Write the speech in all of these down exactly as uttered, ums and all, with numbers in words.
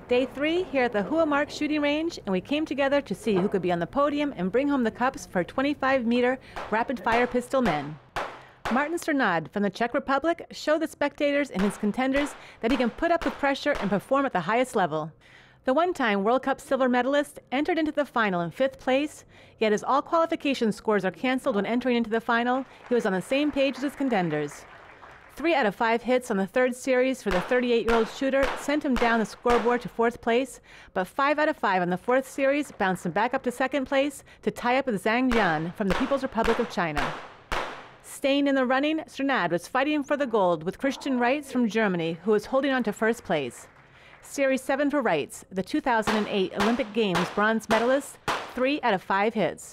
Day three here at the Huamark shooting range, and we came together to see who could be on the podium and bring home the cups for twenty-five meter rapid-fire pistol men. Martin Strnad from the Czech Republic showed the spectators and his contenders that he can put up with pressure and perform at the highest level. The one-time World Cup silver medalist entered into the final in fifth place, yet as all qualification scores are canceled when entering into the final, he was on the same page as his contenders. Three out of five hits on the third series for the thirty-eight-year-old shooter sent him down the scoreboard to fourth place, but five out of five on the fourth series bounced him back up to second place to tie up with Zhang Jian from the People's Republic of China. Staying in the running, Strnad was fighting for the gold with Christian Reitz from Germany, who was holding on to first place. Series seven for Reitz, the two thousand eight Olympic Games bronze medalist, three out of five hits.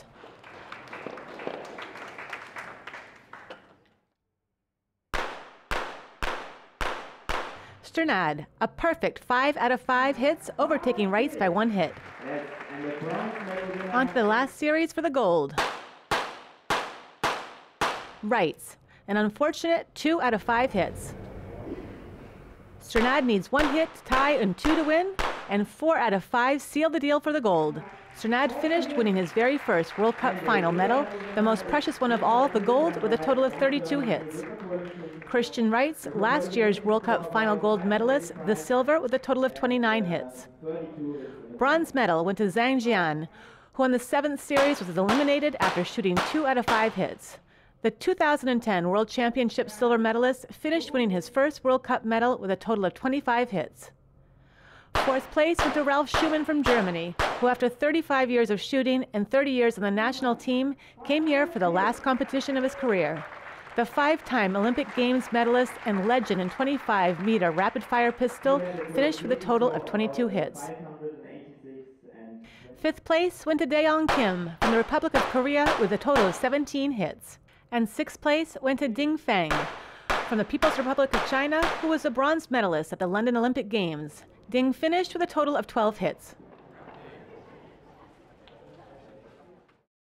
Strnad, a perfect five out of five hits, overtaking Reitz by one hit. On to the last series for the gold. Reitz, an unfortunate two out of five hits. Strnad needs one hit to tie and two to win, and four out of five seal the deal for the gold. Strnad finished winning his very first World Cup Final medal, the most precious one of all, the gold, with a total of thirty-two hits. Christian Reitz, last year's World Cup Final gold medalist, the silver, with a total of twenty-nine hits. Bronze medal went to Zhang Jian, who on the seventh series was eliminated after shooting two out of five hits. The two thousand ten World Championship silver medalist finished winning his first World Cup medal with a total of twenty-five hits. Fourth place went to Ralf Schumann from Germany, who after thirty-five years of shooting and thirty years on the national team, came here for the last competition of his career. The five-time Olympic Games medalist and legend in twenty-five meter rapid-fire pistol finished with a total of twenty-two hits. Fifth place went to Daeong Kim from the Republic of Korea with a total of seventeen hits. And sixth place went to Ding Feng from the People's Republic of China, who was a bronze medalist at the London Olympic Games. Ding finished with a total of twelve hits.